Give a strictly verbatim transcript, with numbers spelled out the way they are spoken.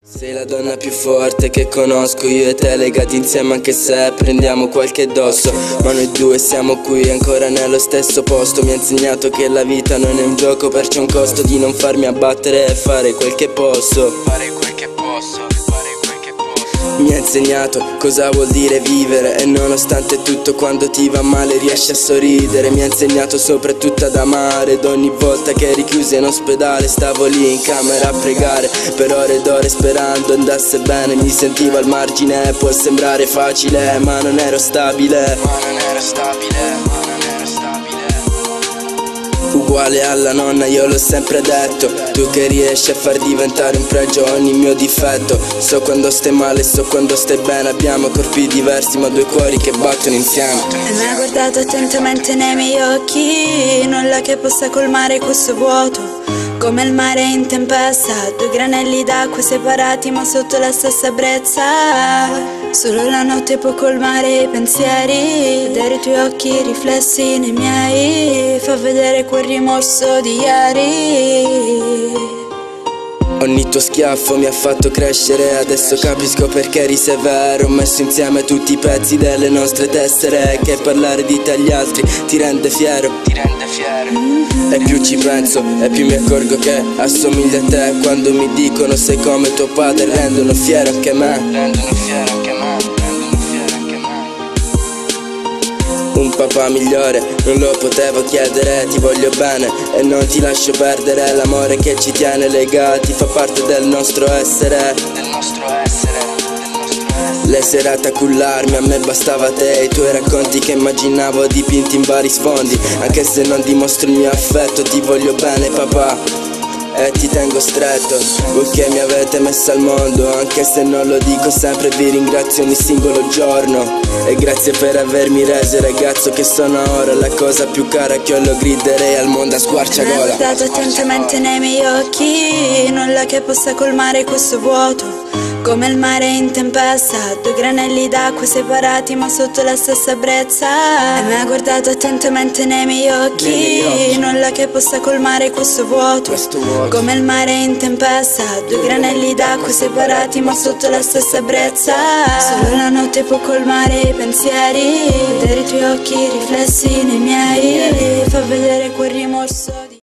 Sei la donna più forte che conosco, io e te legati insieme anche se prendiamo qualche dosso. Ma noi due siamo qui ancora nello stesso posto. Mi ha insegnato che la vita non è un gioco, perciò un costo di non farmi abbattere e fare quel che posso. Fare quel che posso. Mi ha insegnato cosa vuol dire vivere e nonostante tutto quando ti va male riesci a sorridere. Mi ha insegnato soprattutto ad amare ed ogni volta che eri chiusa in ospedale stavo lì in camera a pregare per ore ed ore sperando andasse bene. Mi sentivo al margine, può sembrare facile ma non ero stabile. Ma non ero stabile, ma non ero stabile. Uguale alla nonna io l'ho sempre detto, tu che riesci a far diventare un pregio ogni mio difetto. So quando stai male, so quando stai bene. Abbiamo corpi diversi ma due cuori che battono insieme. E mi ha guardato attentamente nei miei occhi, nulla che possa colmare questo vuoto. Come il mare in tempesta, due granelli d'acqua separati ma sotto la stessa brezza. Solo la notte può colmare i pensieri, vedere i tuoi occhi riflessi nei miei fa vedere quel rimorso di ieri. Ogni tuo schiaffo mi ha fatto crescere, adesso capisco perché eri severo. Ho messo insieme tutti i pezzi delle nostre tessere, che parlare di te agli altri ti rende fiero, ti rende fiero. Mm-hmm. E più ci penso e più mi accorgo che assomiglia a te. Quando mi dicono sei come tuo padre rendono fiero anche me. Rendono fiero anche me, rendono fiero anche me. Un papà migliore non lo potevo chiedere, ti voglio bene e non ti lascio perdere. L'amore che ci tiene legati fa parte del nostro essere, del nostro essere, del nostro essere. Le serate a cullarmi, a me bastava te, i tuoi racconti che immaginavo dipinti in vari sfondi. Anche se non dimostro il mio affetto, ti voglio bene papà e ti tengo stretto. Voi che mi avete messo al mondo, anche se non lo dico sempre, vi ringrazio ogni singolo giorno. E grazie per avermi reso il ragazzo che sono ora. La cosa più cara che ho lo griderei al mondo a squarciagola. Mi ha guardato attentamente nei miei occhi, nulla che possa colmare questo vuoto. Come il mare in tempesta, due granelli d'acqua separati ma sotto la stessa brezza. E mi ha guardato attentamente nei miei occhi, nei miei occhi. Nulla che possa colmare questo vuoto. questo vuoto Come il mare in tempesta, due granelli d'acqua separati ma sotto la stessa brezza. Solo la notte può colmare i pensieri, vedere i tuoi occhi riflessi nei miei fa vedere quel rimorso.